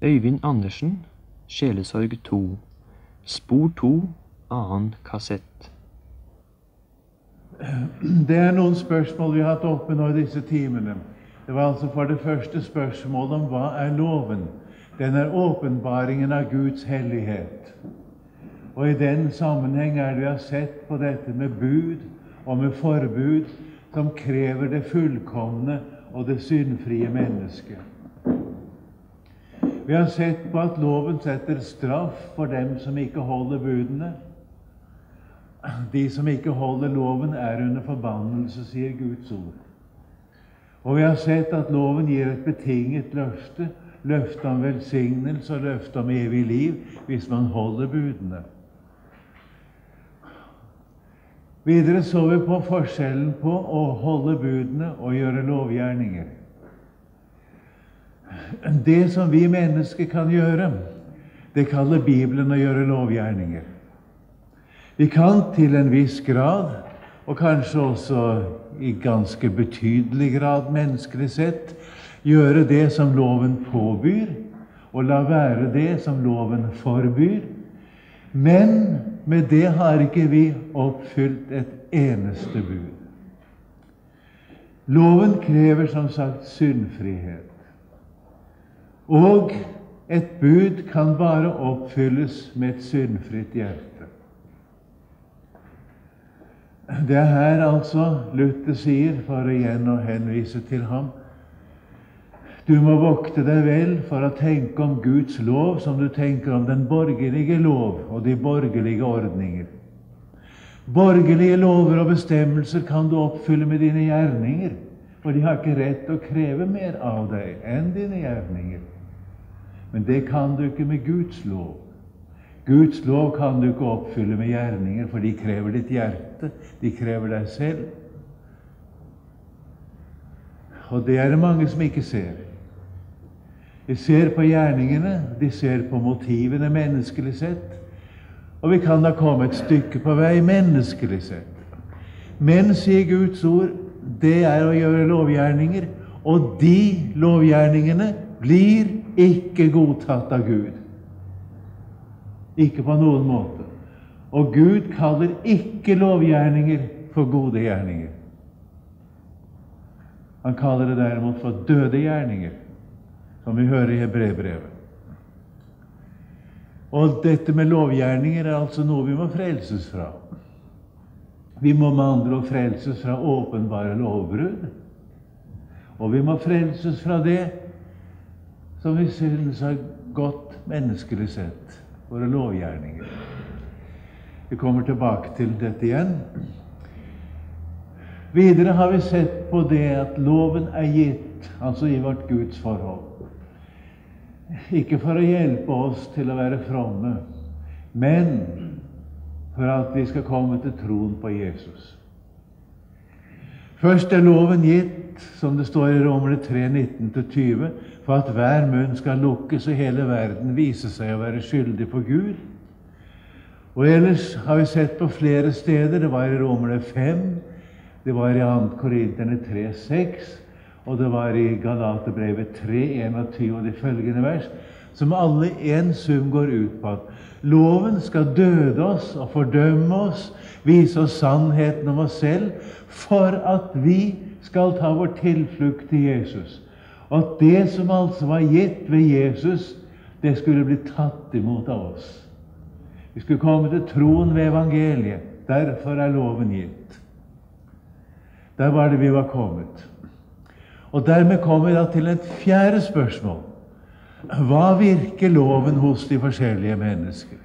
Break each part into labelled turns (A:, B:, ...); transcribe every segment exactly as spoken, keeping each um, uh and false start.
A: Øyvind Andersen, Sjelesorg to, spor to, annen kassett.
B: Det er noen spørsmål vi har hatt oppe nå i disse timene. Det var altså for det første spørsmålet om hva er loven? Den er åpenbaringen av Guds hellighet. Og i den sammenheng er det vi har sett på dette med bud og med forbud som krever det fullkomne og det syndfrie mennesket. Vi har sett på at loven setter straff for dem som ikke holder budene. De som ikke holder loven er under forbannelse, sier Guds ord. Og vi har sett at loven gir et betinget løfte, løfte om velsignelse og løfte om evig liv, hvis man holder budene. Videre så vi på forskjellen på å holde budene og gjøre lovgjerninger. Det som vi mennesker kan gjøre, det kaller Bibelen å gjøre lovgjerninger. Vi kan til en viss grad, og kanskje også i ganske betydelig grad menneskelig sett, gjøre det som loven påbyr, og la være det som loven forbyr. Men med det har ikke vi oppfylt et eneste bud. Loven krever som sagt syndfrihet. Og et bud kan bare oppfylles med et syndfritt hjerte. Det er her altså Luther sier, for igjen å henvise til ham, du må vokte deg vel for å tenke om Guds lov som du tenker om den borgerlige lov og de borgerlige ordninger. Borgerlige lover og bestemmelser kan du oppfylle med dine gjerninger, for de har ikke rett til å kreve mer av deg enn dine gjerninger. Men det kan du ikke med Guds lov. Guds lov kan du ikke oppfylle med gjerninger, for de krever ditt hjerte, de krever deg selv. Og det er det mange som ikke ser. De ser på gjerningene, de ser på motivene menneskelig sett, og vi kan da komme et stykke på vei menneskelig sett. Men, sier Guds ord, det er å gjøre lovgjerninger, og de lovgjerningene blir ikke godtatt av Gud. Ikke på noen måte. Og Gud kaller ikke lovgjerninger for gode gjerninger. Han kaller det derimot for døde gjerninger, som vi hører i Hebreerbrevet. Og dette med lovgjerninger er altså noe vi må frelses fra. Vi må med andre ord frelses fra åpenbare lovbrudd. Og vi må frelses fra det som vi synes er godt menneskelig sett, våre lovgjerninger. Vi kommer tilbake til dette igjen. Videre har vi sett på det at loven er gitt, altså i vårt Guds forhold. Ikke for å hjelpe oss til å være fromme, men for at vi skal komme til troen på Jesus. Først er loven gitt, som det står i Romerne tre, nitten til tyve, for at hver munn skal lukkes og hele verden vise seg å være skyldig på Gud. Og ellers har vi sett på flere steder. Det var i Romerne fem, det var i andre Korinterne tre, seks, og det var i Galaterbrevet tre, enogtyve og de følgende vers, som alle i en sum går ut på at loven skal døde oss og fordømme oss, vise oss sannheten om oss selv, for at vi skal ta vår tilflukt til Jesus. Og at det som altså var gitt ved Jesus, det skulle bli tatt imot av oss. Vi skulle komme til troen ved evangeliet. Derfor er loven gitt. Der var det vi var kommet. Og dermed kommer vi da til et fjerde spørsmål. Hva virker loven hos de forskjellige mennesker?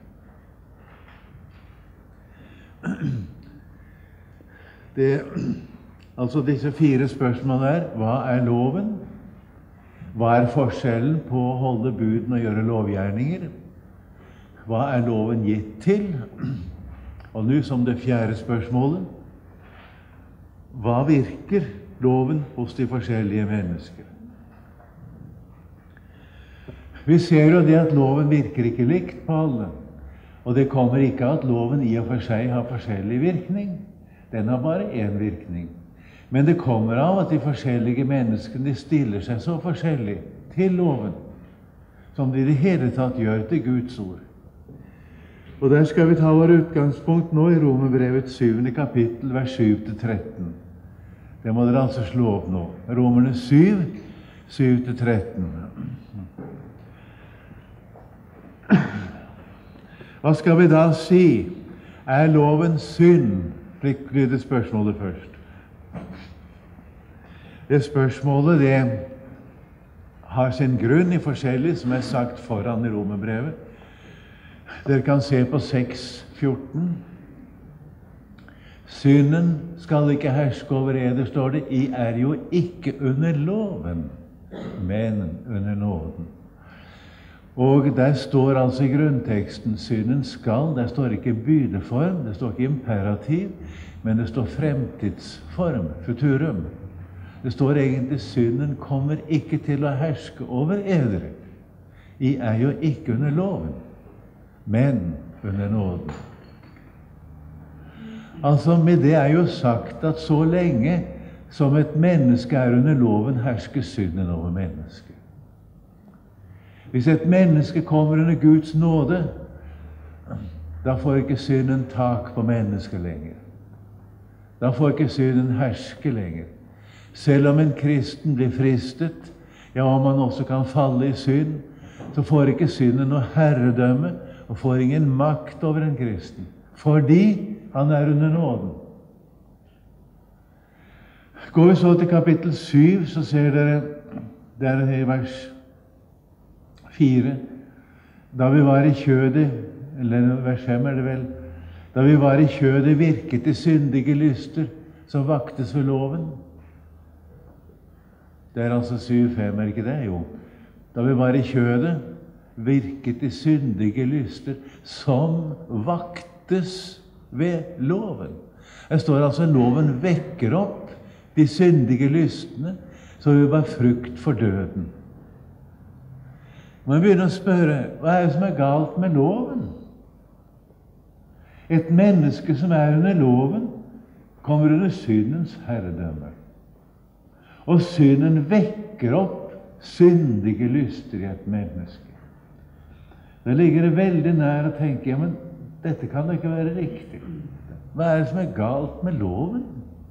B: Det, altså disse fire spørsmålene er: hva er loven? Hva er forskjellen på å holde buden og gjøre lovgjerninger? Hva er loven gitt til? Og nå som det fjerde spørsmålet: hva virker loven hos de forskjellige mennesker? Vi ser jo det at loven virker ikke likt på alle. Og det kommer ikke av at loven i og for seg har forskjellig virkning. Den har bare én virkning. Men det kommer av at de forskjellige menneskene de stiller seg så forskjellig til loven. som det i det hele tatt gjør til Guds ord. Og der skal vi ta vår utgangspunkt nå i Romerbrevets syvende kapittel, vers syv til tretten. Det må dere altså slå opp nå. Romerne syv, syv til tretten. Hva skal vi da si? Er loven synd? Slik lyder spørsmålet først. Det spørsmålet det har sin grunn i forskjellig som er sagt foran i Romerbrevet. Dere kan se på seks fjorten. Synden skal ikke herske over eder, står det. I er jo ikke under loven, men under nåden. Og der står altså i grunnteksten synden skal. Der står ikke bydeform, det står ikke imperativ, men det står fremtidsform, futurum. Det står egentlig synden kommer ikke til å herske over eder. I er jo ikke under loven, men under nåden. Altså med det er jo sagt at så lenge som et menneske er under loven, hersker synden over mennesket. Hvis et menneske kommer under Guds nåde, da får ikke synden tak på mennesket lenger. Da får ikke synden herske lenger. Selv om en kristen blir fristet, ja, om han også kan falle i synd, så får ikke synden noe herredømme og får ingen makt over en kristen, fordi han er under nåden. Går vi så til kapittel syv, så ser dere der i vers fire. Da vi var i kjødet, eller vers fem er det vel, da vi var i kjødet virket de syndige lyster som vaktes ved loven. Det er altså syv fem, er ikke det? Jo. Da vi var i kjødet virket de syndige lyster som vaktes ved loven. Det står altså loven vekker opp de syndige lystene, så vi var frukt for døden. Man begynner å spørre, hva er det som er galt med loven? Et menneske som er under loven, kommer under syndens herredømme. Og synden vekker opp syndige lyster i et menneske. Da ligger det veldig nær å tenke, ja, men dette kan da ikke være riktig. Hva er det som er galt med loven?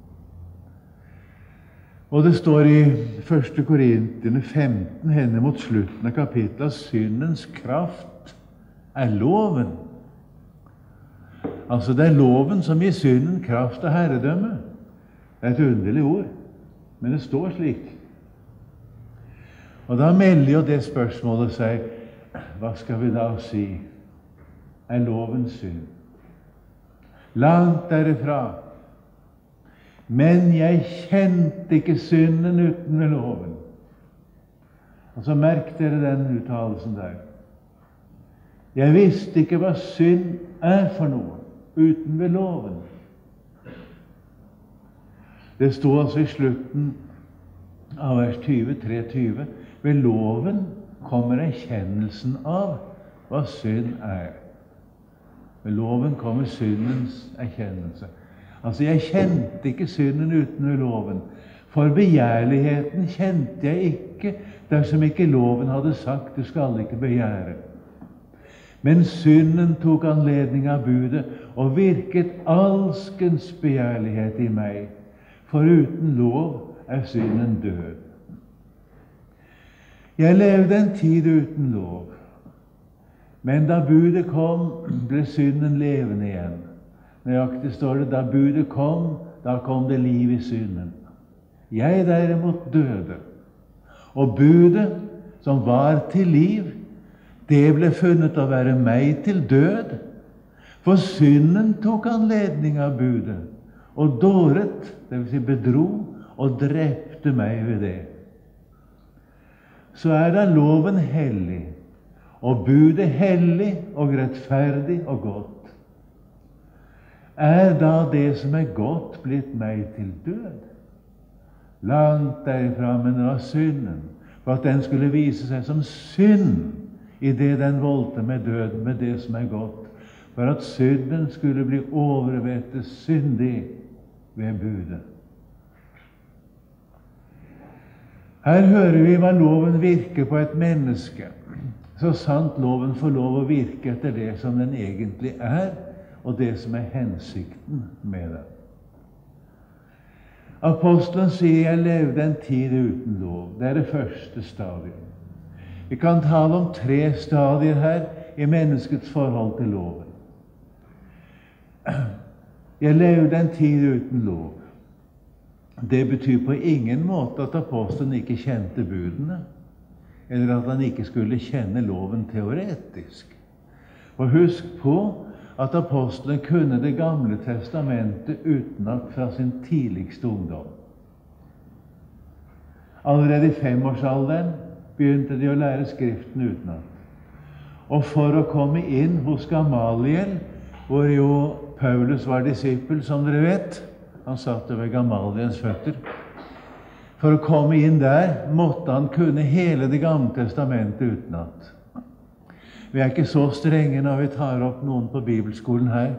B: Og det står i første Korinterne femten, henne mot slutten av kapitlet, at syndens kraft er loven. Altså det er loven som gir synden kraft og herredømme. Det er et underlig ord, men det står slik. Og da melder jo det spørsmålet seg, hva skal vi da si? Er loven synd? Langt derifra. Men jeg kjente ikke synden uten ved loven. Og så merk dere den uttalelsen der. Jeg visste ikke hva synd er for noe uten ved loven. Det står altså i slutten av vers tyve, tre tyve. Ved loven kommer erkjennelsen av hva synd er. Ved loven kommer syndens erkjennelse. Altså, jeg kjente ikke synden uten ved loven. For begjærligheten kjente jeg ikke, dersom ikke loven hadde sagt, du skal ikke begjære. Men synden tok anledning av budet, og virket alskens begjærlighet i meg. For uten lov er synden død. Jeg levde en tid uten lov. Men da budet kom, ble synden levende igjen. Nøyaktig står det, da budet kom, da kom det liv i synden. Jeg derimot døde. Og budet, som var til liv, det ble funnet å være meg til død. For synden tok anledning av budet, og dåret, det vil si bedro, og drepte meg ved det. Så er da loven hellig, og budet hellig og rettferdig og godt. Er da det som er godt blitt meg til død? Langt derifra, men det var synden, for at den skulle vise seg som synd i det den voldte med døden, med det som er godt, for at synden skulle bli overvettet syndig ved budet. Her hører vi hva loven virker på et menneske. så sant loven får lov å virke etter det som den egentlig er, og det som er hensikten med den. Apostelen sier, jeg levde en tid uten lov. Det er det første stadiet. Vi kan tale om tre stadier her i menneskets forhold til loven. Jeg levde en tid uten lov. Det betyr på ingen måte at apostelen ikke kjente budene, eller at han ikke skulle kjenne loven teoretisk. Og husk på at apostelen kunne Det gamle testamentet utenat fra sin tidligste ungdom. Allerede i femårsalderen begynte de å lære Skriften utenat. Og for å komme inn hos Gamaliel, hvor jo Paulus var disippel, som dere vet, han satt ved Gamaliels føtter. For å komme inn der måtte han kunne hele Det gamle testamentet utenat. Vi er ikke så strenge når vi tar opp noen på bibelskolen her.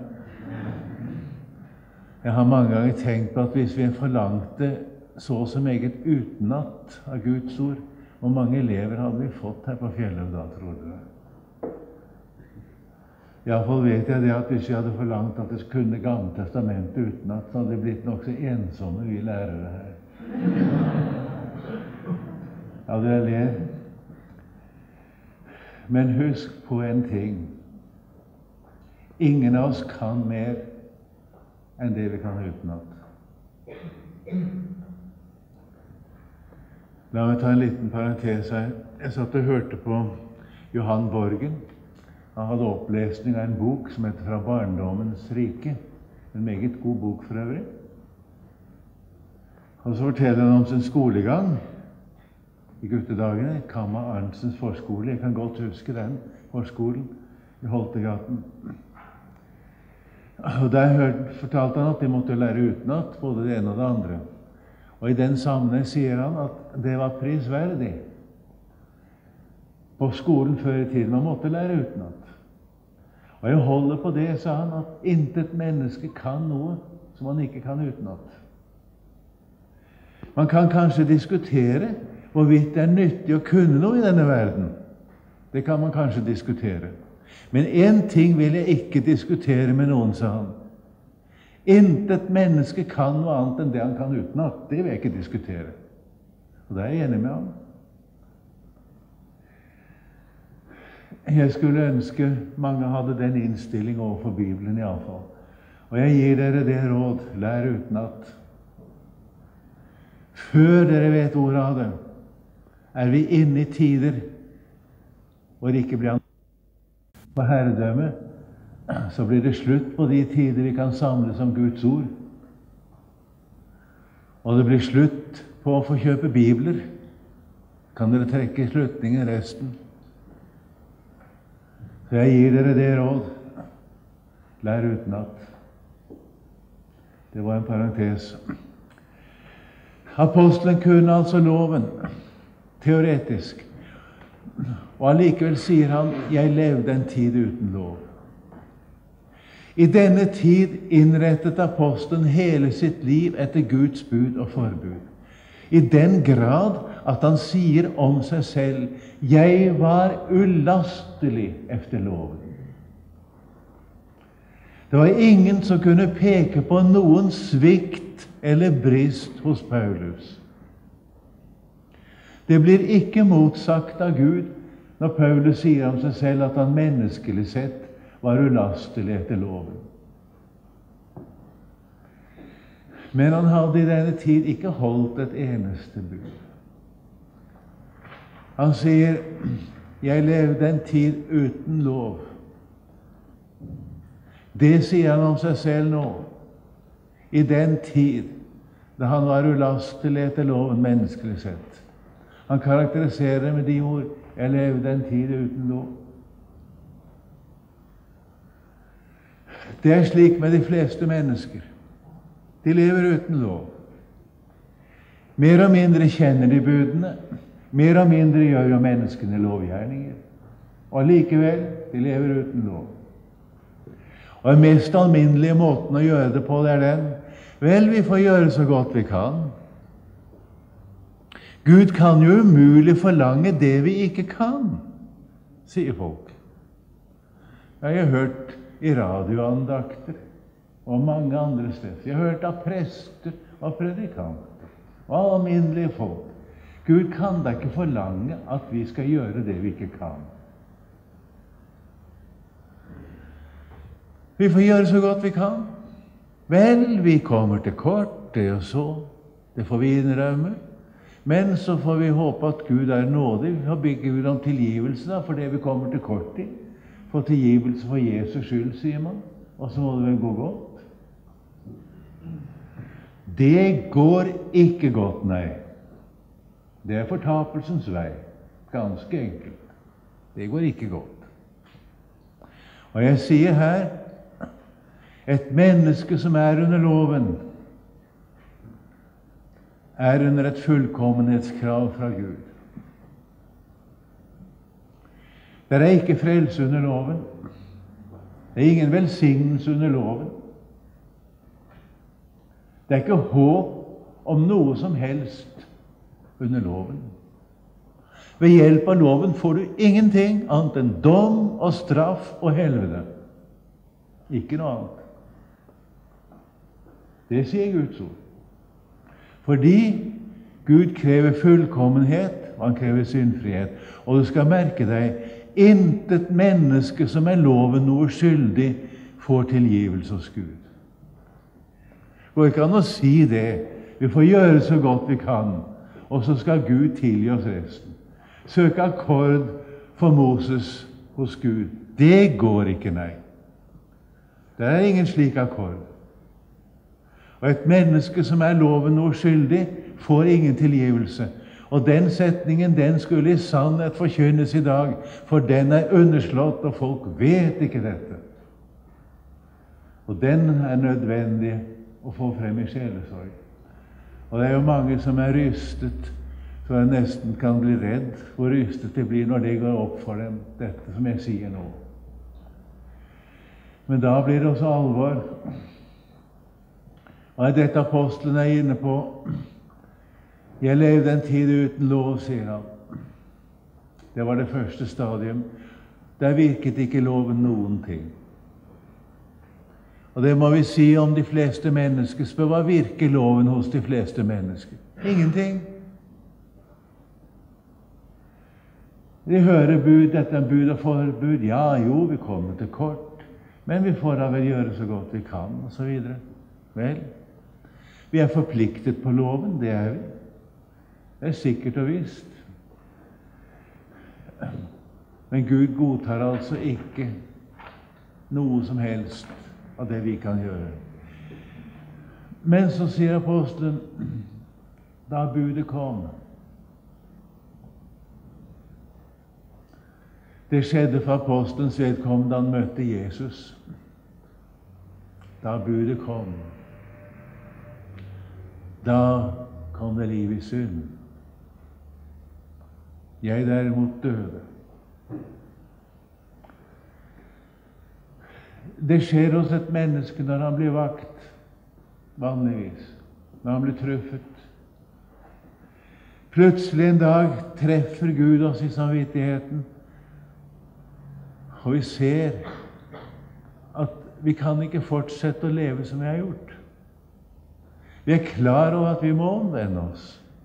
B: Jeg har mange ganger tenkt på at hvis vi forlangte så som eget utenat av Guds ord, hvor mange elever hadde vi fått her på Fjellhaug da, tror du? I alle fall vet jeg det at hvis vi hadde forlangt at det kunne Gamle testamentet utenat, så hadde det blitt nok så ensomme, vi lærere her. Ja, dere ler. Men husk på en ting. Ingen av oss kan mer enn det vi kan utenat. La meg ta en liten parentes her. Jeg satt og hørte på Johan Borgen. Han hadde opplesning av en bok som heter Fra barndommens rike. En meget god bok for øvrig. Og så forteller han om sin skolegang i guttedagene. Kamma Arntsens forskole. Jeg kan godt huske den forskolen i Holtegaten. Og der fortalte han at de måtte lære utenat, både det ene og det andre. Og i den sammenheng sier han at det var prisverdig. På skolen før i tiden man måtte lære utenat. Og jeg holder på det, sa han, at intet menneske kan noe som man ikke kan utenat. Man kan kanskje diskutere hvorvidt det er nyttig å kunne noe i denne verden. Det kan man kanskje diskutere. Men en ting vil jeg ikke diskutere med noen, sa han. Intet menneske kan noe annet enn det han kan utenat. Det vil jeg ikke diskutere. Og det er jeg enig med ham. Jeg skulle ønske mange hadde den innstilling overfor Bibelen i alle fall. Og jeg gir dere det råd, lær utenat. Før dere vet ordet av det, er vi inne i tider hvor det ikke blir på herredømme, så blir det slutt på de tider vi kan samles om Guds ord. Og det blir slutt på å få kjøpe bibler. Kan dere trekke slutningen resten? Så jeg gir dere det råd. Lær utenat. Det var en parentes. Apostelen kunne altså loven, teoretisk. Og allikevel sier han, jeg levde en tid uten lov. I denne tid innrettet apostelen hele sitt liv etter Guds bud og forbud. I den grad at han sier om seg selv, jeg var ulastelig efter loven. Det var ingen som kunne peke på noen svikt eller brist hos Paulus. Det blir ikke motsagt av Gud når Paulus sier om seg selv at han menneskelig sett var ulastelig etter loven. Men han hadde i denne tid ikke holdt et eneste bud. Han sier, jeg levde en tid uten lov. Det sier han om seg selv nå. I den tid da han var ulastelig etter loven menneskelig sett. Han karakteriserer det med de ord, jeg levde en tid uten lov. Det er slik med de fleste mennesker. De lever uten lov. Mer og mindre kjenner de budene, mer og mindre gjør jo menneskene lovgjerninger. Og likevel, de lever uten lov. Og den mest alminnelige måten å gjøre det på, det er den, vel, vi får gjøre så godt vi kan. Gud kan jo umulig forlange det vi ikke kan. sier folk. Jeg har hørt i radioandakter og mange andre steder. Jeg har hørt av prester og predikanter og alminnelige folk. Gud kan da ikke forlange at vi skal gjøre det vi ikke kan. Vi får gjøre så godt vi kan. Vel, vi kommer til kort, det og så. Det får vi innrømme. Men så får vi håpe at Gud er nådig. Vi får bygge Gud om tilgivelse da, for det vi kommer til kort i. Få tilgivelse for Jesus skyld, sier man. Og så må det vel gå godt. Det går ikke godt, nei. Det er fortapelsens vei. Ganske enkelt. Det går ikke godt. Og jeg sier her, et menneske som er under loven, er under et fullkommenhetskrav fra Gud. Det er ikke frelse under loven. Det er ingen velsignelse under loven. Det er ikke håp om noe som helst under loven. Ved hjelp av loven får du ingenting annet enn dom og straff og helvete. Ikke noe annet. Det sier Guds ord. Fordi Gud krever fullkommenhet, og han krever syndfrihet. Og du skal merke deg, intet menneske som er loven noe skyldig, får tilgivelse hos Gud. Det går ikke an å si det. Vi får gjøre så godt vi kan, og så skal Gud tilgi oss resten. Søke akkord for Moses hos Gud. Det går ikke, nei. Det er ingen slik akkord. Og et menneske som er loven noe skyldig, får ingen tilgivelse. Og den setningen, den skulle i sannhet forkynnes i dag, for den er underslått, og folk vet ikke dette. Og den er nødvendig å få frem i sjelesorg. Og det er jo mange som er rystet, så jeg nesten kan bli redd hvor rystet det blir når det går opp for dem, dette som jeg sier nå. Men da blir det også alvor. Og er dette apostelen er inne på. Jeg levde en tid uten lov, sier han. Det var det første stadium. Der virket ikke loven noen ting. Og det må vi si om de fleste mennesker. Spør hva virker loven hos de fleste mennesker? Ingenting. De hører bud, dette er bud og forbud. Ja, jo, vi kommer til kort. Men vi får da vel gjøre så godt vi kan, og så videre. Vel, vi er forpliktet på loven, det er vi. Det er sikkert og visst. Men Gud godtar altså ikke noe som helst av det vi kan gjøre. Men så sier apostelen, da budet kom. Det skjedde for apostelens vedkommende da han møtte Jesus. Da budet kom. Da kom det liv i synd. Jeg derimot døde. Det skjer hos et menneske når han blir vakt, vanligvis, når han blir truffet. Plutselig en dag treffer Gud oss i samvittigheten, og vi ser at vi kan ikke fortsette å leve som vi har gjort. Vi er klar over at vi må omvende oss.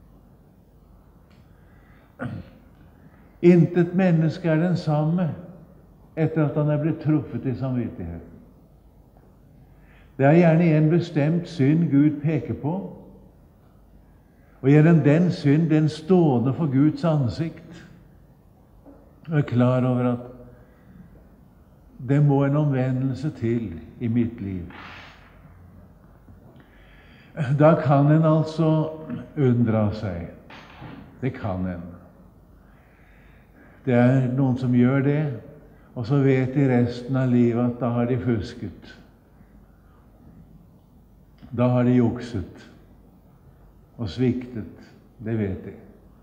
B: Intet menneske er den samme etter at han er blitt truffet i samvittigheten. Det er gjerne en bestemt synd Gud peker på, og gjennom den synd den stående for Guds ansikt, og er klar over at det må en omvendelse til i mitt liv. Da kan en altså undre seg. Det kan en. Det er noen som gjør det, og så vet de resten av livet at da har de fusket. Da har de jukset og sviktet. Det vet de.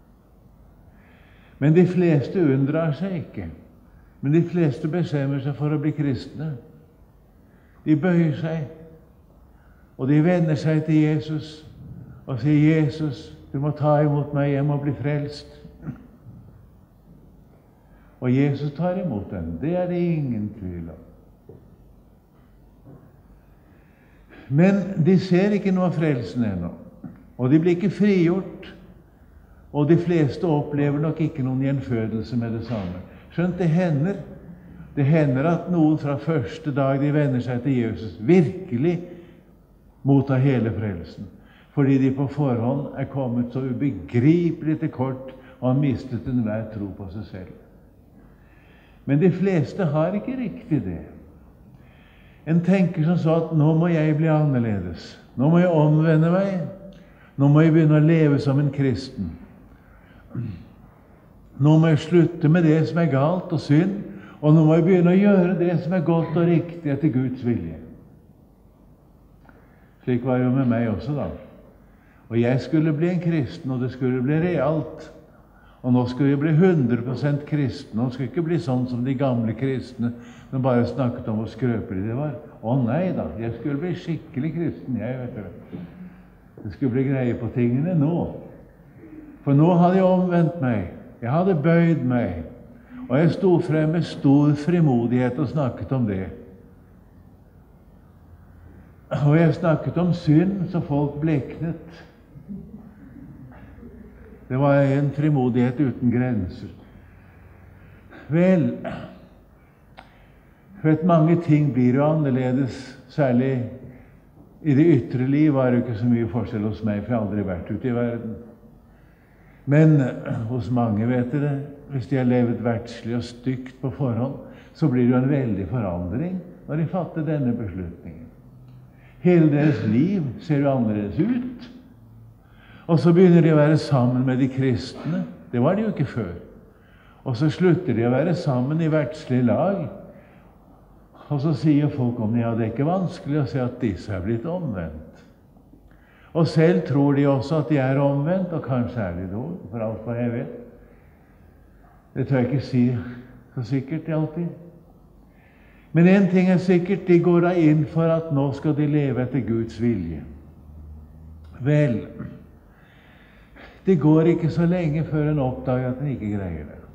B: Men de fleste undrer seg ikke. Men de fleste bestemmer seg for å bli kristne. De bøyer seg, og de vender seg til Jesus og sier, Jesus, du må ta imot meg, jeg må bli frelst. Og Jesus tar imot dem. Det er det ingen tvil om. Men de ser ikke noe av frelsen ennå. Og de blir ikke frigjort. Og de fleste opplever nok ikke noen gjenfødelse med det samme. Skjønt det hender. Det hender at noen fra første dag de vender seg til Jesus, virkelig mottar hele frelsen. Fordi de på forhånd er kommet så ubegripelig til kort og har mistet enhver tro på seg selv. Men de fleste har ikke riktig det. En tenker som så at nå må jeg bli annerledes. Nå må jeg omvende meg. Nå må jeg begynne å leve som en kristen. Nå må jeg slutte med det som er galt og synd, og nå må jeg begynne å gjøre det som er godt og riktig etter Guds vilje. Slik var det jo med meg også da. Og jeg skulle bli en kristen, og det skulle bli realt. Og nå skulle jeg bli hundre prosent kristen, og det skulle ikke bli sånn som de gamle kristne, som bare snakket om hvor skrøpelige de var. Å nei da, jeg skulle bli skikkelig kristen, jeg vet det. Det skulle bli greie på tingene nå. For nå hadde jeg omvendt meg. Jeg hadde bøyd meg. Og jeg sto frem med stor frimodighet og snakket om det. Og jeg snakket om synd, så folk bleknet. Det var en frimodighet uten grenser. Vel, vet, mange ting blir jo annerledes, særlig i det ytre liv var det ikke så mye forskjell hos meg, for jeg har aldri vært ute i verden. Men hos mange, vet dere, hvis de har levet verdslig og stygt på forhånd, så blir det jo en veldig forandring når de fatter denne beslutningen. Hele deres liv ser jo annerledes ut. Og så begynner de å være sammen med de kristne. Det var de jo ikke før. Og så slutter de å være sammen i verdslig lag. Og så sier folk om ja, det er ikke vanskelig å se at disse er blitt omvendt. Og selv tror de også at de er omvendt, og kanskje er de det, for alt hva jeg vet. Det tør jeg ikke si så sikkert alltid. Men en ting er sikkert, de går da inn for at nå skal de leve etter Guds vilje. Vel, det går ikke så lenge før en oppdager at en ikke greier det.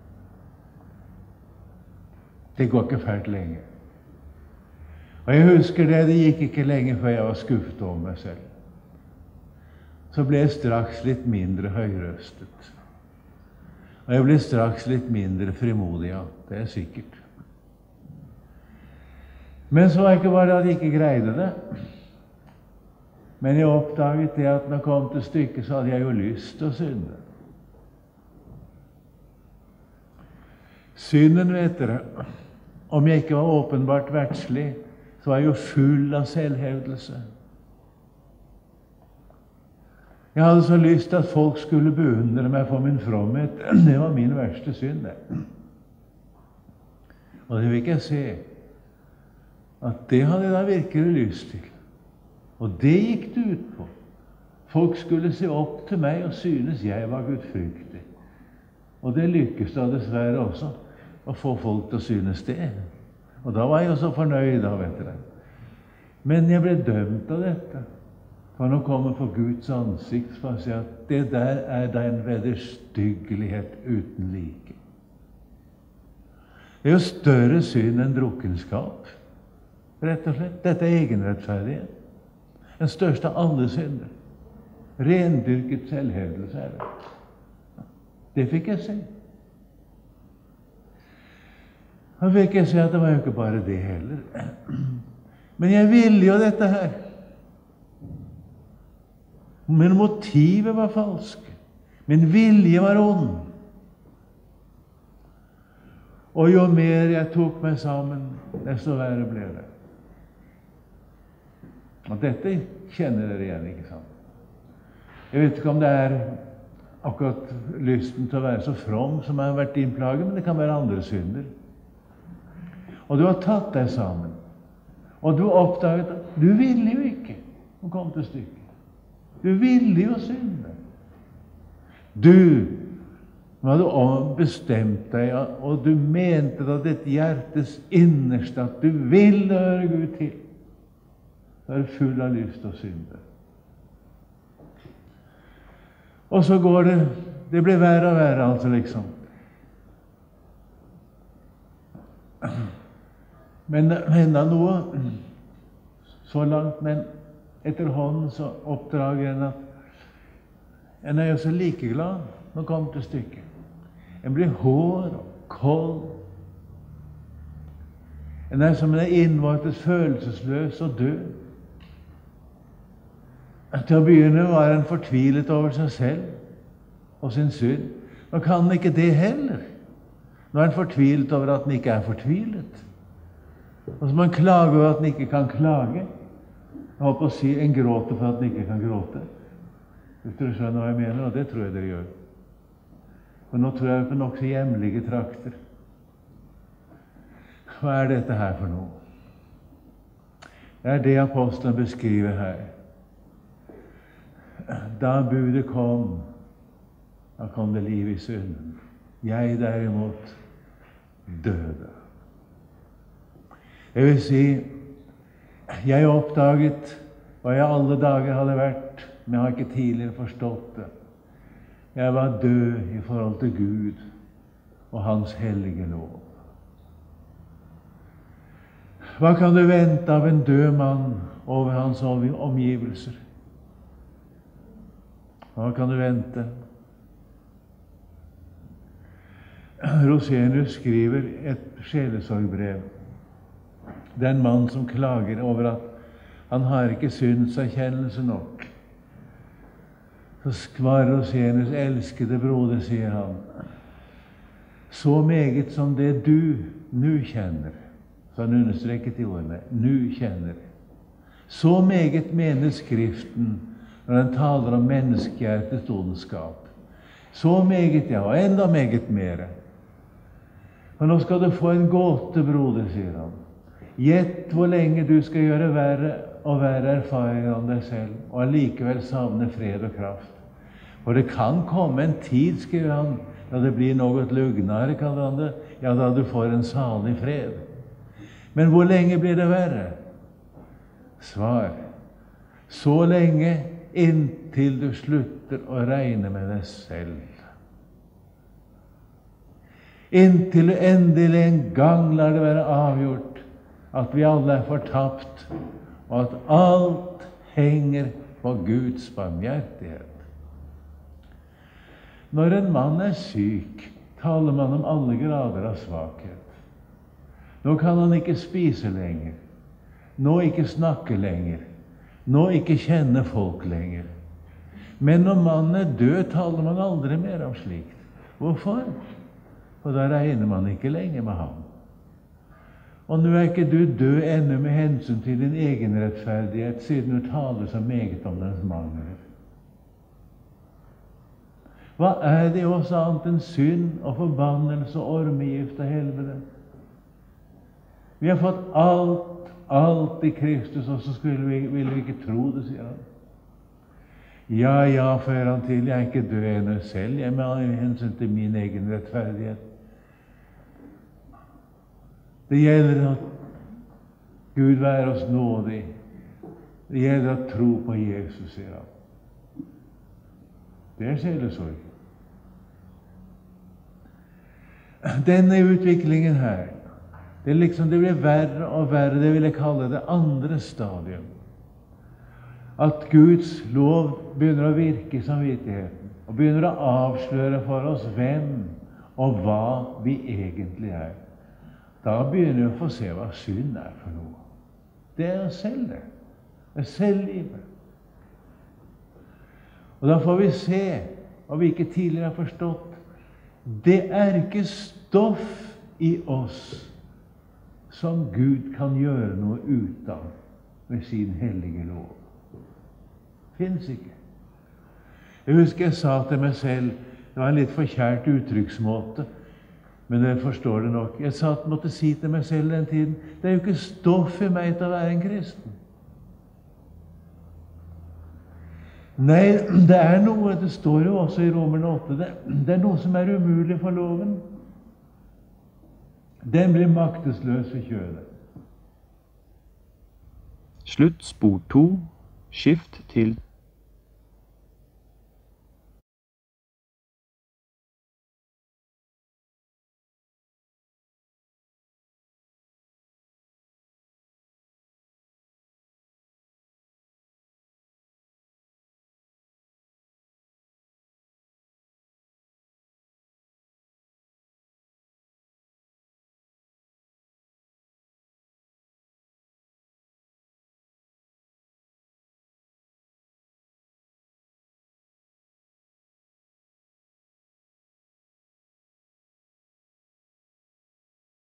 B: Det går ikke fælt lenge. Og jeg husker det, det gikk ikke lenge før jeg var skuffet over meg selv. Så ble jeg straks litt mindre høyrøstet. Og jeg ble straks litt mindre frimodig, ja, det er sikkert. Men så var det ikke bare at jeg ikke greide det. Men jeg oppdaget det at når jeg kom til stykket, så hadde jeg jo lyst til å synde. Synden, vet dere, om jeg ikke var åpenbart verdslig, så var jeg jo full av selvhevdelse. Jeg hadde så lyst til at folk skulle beundre meg for min fromhet. Det var min verste synd, det. Og det vil ikke jeg se, at det hadde jeg da virkelig lyst til. Og det gikk det ut på. Folk skulle se opp til meg og synes jeg var gudfryktig. Og det lykkes da dessverre også, å få folk til å synes det. Og da var jeg jo så fornøyd da, vet dere. Men jeg ble dømt av dette. For nå kommer for Guds ansikt for å si at det der er da en vederstyggelighet uten like. Det er jo større synd enn drukkenskap, rett og slett. Dette er egenrettferdighet. Den største av alle synder. Rendyrket selvhevdelse er det. Det fikk jeg se. Og fikk jeg se at det var jo ikke bare det heller. Men jeg ville jo dette her. Men motivet var falsk. Min vilje var ond. Og jo mer jeg tok meg sammen, desto verre ble det. Og dette kjenner dere igjen, ikke sant? Jeg vet ikke om det er akkurat lysten til å være så from som har vært din plage, men det kan være andre synder. Og du har tatt deg sammen. Og du har oppdaget at du ville jo ikke å komme til stykket. Du ville jo synde. Du hadde bestemt deg, og du mente da ditt hjertes innerste at du ville høre Gud til. Du er full av lyst til å synde. Og så går det, det blir verre og verre, altså liksom. Men enda noe så langt, men etter hånden så oppdrager en at en er jo så likeglad når det kommer til stykket. En blir hår og kold. En er som en er innvortes følelsesløs og død. Til å begynne var en fortvilet over seg selv og sin synd. Nå kan en ikke det heller. Nå er en fortvilet over at en ikke er fortvilet. Og så må en klage over at en ikke kan klage. Jeg holdt på å si en gråter for at en ikke kan gråte. Hvis dere skjønner hva jeg mener, og det tror jeg dere gjør. For nå tror jeg på nokså hjemlige trakter. Hva er dette her for noe? Det er det apostelen beskriver her. Da budet kom, da kom det liv i synden. Jeg derimot døde. Det vil si, jeg oppdaget hva jeg alle dager hadde vært, men jeg har ikke tidligere forstått det. Jeg var død i forhold til Gud og Hans hellige lov. Hva kan du vente av en død mann over hans omgivelser? Hva kan du vente? Rosenius skriver et sjelesorgbrev. Det er en mann som klager over at han har ikke syndserkjennelse nok. Så svarer Rosenius, elskede broder, sier han, så meget som det du nu kjenner, så han understreket i ordene, nu kjenner. Så meget mener Skriften når den taler om menneskehjertets ondskap. Så meget, ja, og enda meget mere. Og nå skal du få en gåte, broder, sier han. Gjett hvor lenge du skal gjøre verre og verre erfaringer om deg selv, og allikevel savne fred og kraft. For det kan komme en tid, skriver han, da det blir noe lugnere, kaller han det, ja, da du får en salig fred. Men hvor lenge blir det verre? Svar. Så lenge inntil du slutter å regne med deg selv. Inntil du endelig en gang lar det være avgjort at vi alle er fortapt, og at alt henger på Guds barmhjertighet. Når en mann er syk, taler man om alle grader av svakhet. Nå kan han ikke spise lenger. Nå ikke snakke lenger. Nå ikke kjenne folk lenger. Men når mannen er død, taler man aldri mer om slikt. Hvorfor? For da regner man ikke lenger med ham. Og nå er ikke du død ennå med hensyn til din egen rettferdighet, siden du taler så meget om dens mangler. Hva er det oss annet enn synd og forbannelse og ormegift og helvete? Vi har fått alt, alt i Kristus, og så skulle vi, ville vi ikke tro det, sier han. Ja, ja, fører han til, jeg er ikke død ennå selv, jeg med hensyn til min egen rettferdighet. Det gjelder at Gud være oss nådig. Det gjelder å tro på Jesus, sier han. Det er sjelesorg. Denne utviklingen her, det er liksom det blir verre og verre, det vil jeg kalle det andre stadium. At Guds lov begynner å virke i samvittigheten, og begynner å avsløre for oss hvem og hva vi egentlig er. Da begynner vi å få se hva synd er for noe. Det er oss selv, det. Det er selvlivet. Og da får vi se, og vi ikke tidligere har forstått, det er ikke stoff i oss som Gud kan gjøre noe ut av med sin hellige lov. Finnes ikke. Jeg husker jeg sa til meg selv, det var en litt forkjært uttrykksmåte, men dere forstår det nok. Jeg sa at jeg måtte si til meg selv den tiden, det er jo ikke stoff i meg til å være en kristen. Nei, det er noe, det står jo også i Romerne åtte, det, det er noe som er umulig for loven. Den blir maktesløs ved kjødet.
A: Slutt spor to. Skift til